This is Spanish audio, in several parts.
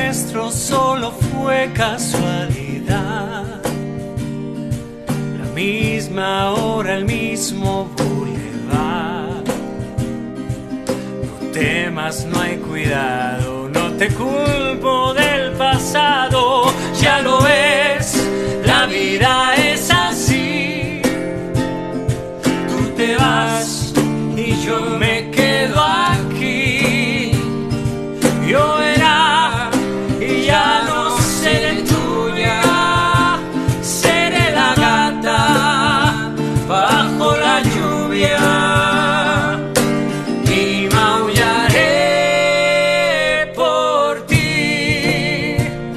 nuestro solo fue casualidad. La misma hora, el mismo bulevar. No temas, no hay cuidado, no te culpo del pasado. Ya lo ves, la vida es así. Tú te vas y yo me quedo aquí. Lloverá y ya no seré tuya, seré la gata bajo la lluvia y maullaré por ti.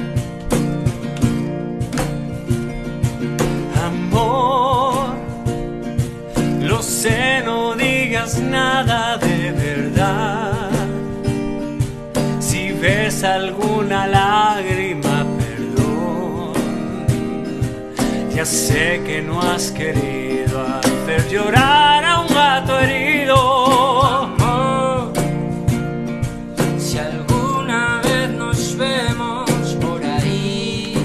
Amor, lo sé, no digas nada de verdad. Si ves alguna lágrima, perdón. Ya sé que no has querido hacer llorar a un gato herido. Amor, si alguna vez nos vemos por ahí,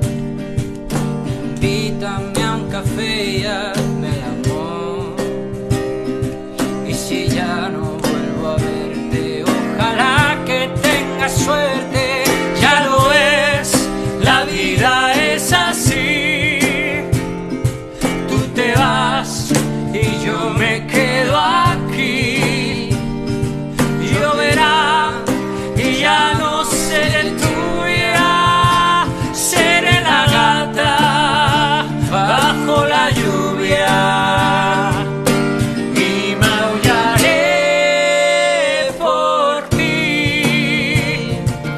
invítame a un café y hazme el amor. Y si ya no vuelvo a verte, ojalá que tengas suerte. Ya lo ves, la vida es así. Tú te vas y yo me quedo aquí. Lloverá y ya no seré tuya, seré la gata bajo la lluvia y maullaré por ti.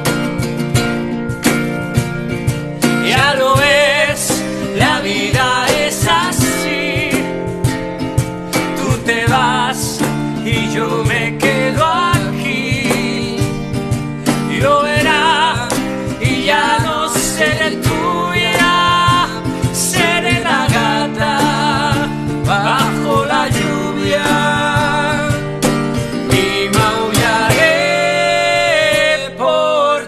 Ya lo ves, la vida es así. Tú te vas y yo me quedo aquí. Lloverá y ya no seré tuya, seré la gata bajo la lluvia y maullaré por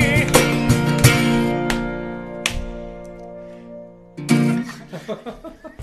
ti.